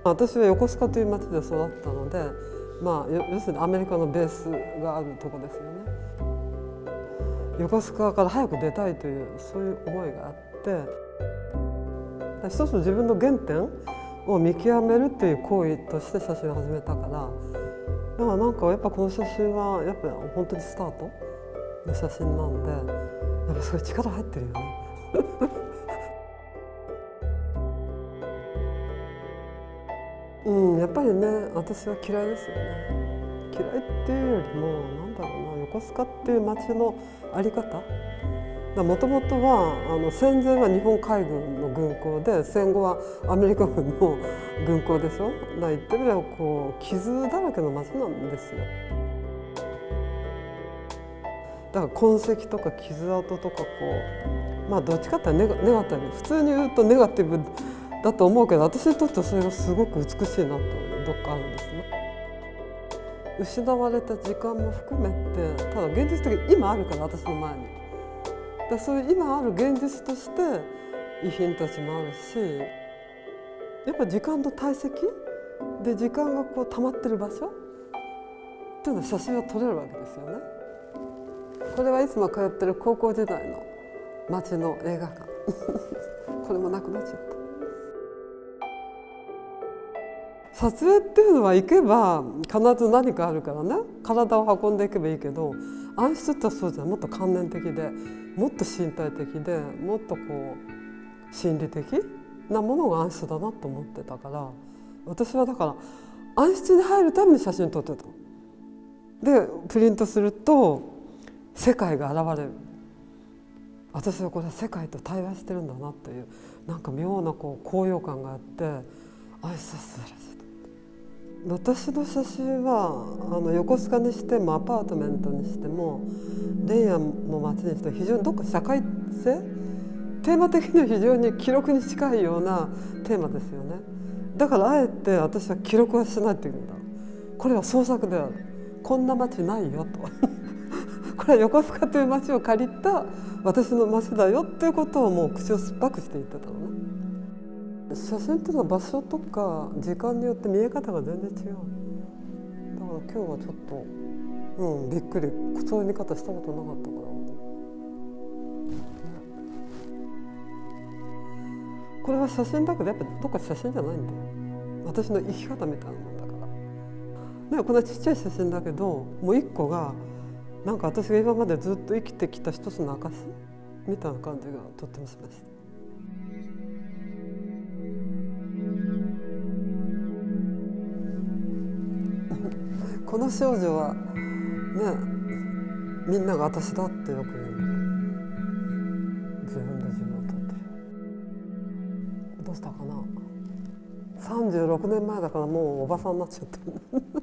私は横須賀という町で育ったので、要するにアメリカのベースがあるとこですよね。横須賀から早く出たいというそういう思いがあって、一つ自分の原点を見極めるっていう行為として写真を始めたから、だからなんかやっぱこの写真はやっぱ本当にスタートの写真なんで、やっぱすごい力入ってるよね。やっぱりね、私は嫌いですよね。嫌いっていうよりもなんだろうな、横須賀っていう町の在り方、もともとは戦前は日本海軍の軍港で、戦後はアメリカ軍の軍港でしょ。言ってみればこう傷だらけの町なんですよ。だから痕跡とか傷跡とかこう、どっちかっていうとネガティブ、普通に言うとネガティブだと思うけど、私にとってはそれがすごく美しいなとどっかあるんですね。失われた時間も含めて、ただ現実的に今あるから、私の前に。そういう今ある現実として遺品たちもあるし、やっぱ時間の堆積で時間がこう溜まってる場所っていうのは写真は撮れるわけですよね。これはいつも通ってる高校時代の町の映画館これもなくなっちゃった。撮影っていうのは行けば必ず何かあるからね、体を運んでいけばいいけど、暗室ってそうじゃない、もっと観念的で、もっと身体的で、もっとこう心理的なものが暗室だなと思ってたから、私はだから暗室に入るために写真撮ってた。でプリントすると世界が現れる。私はこれ世界と対話してるんだなという、なんか妙なこう高揚感があって、暗室は素晴らしい。私の写真は横須賀にしてもアパートメントにしてもレイヤーの街にしても非常にどっか社会性、テーマ的には非常に記録に近いようなテーマですよね。だからあえて私は記録はしないというんだ。これは創作である。こんな街ないよとこれは横須賀という街を借りた私の街だよっていうことをもう口を酸っぱくして言ってたのね。写真っていうのは場所とか時間によって見え方が全然違う。だから今日はちょっと、びっくり、そういう見方したことなかったから。これは写真だけどやっぱどっか写真じゃないんだよ。私の生き方みたいなもんだから。ね、こんなちっちゃい写真だけど、もう一個がなんか私が今までずっと生きてきた一つの証みたいな感じがとってもしました。この少女はね、みんなが私だってよく言う。自分で自分を撮ってる。どうしたかな。36年前だからもうおばさんになっちゃってる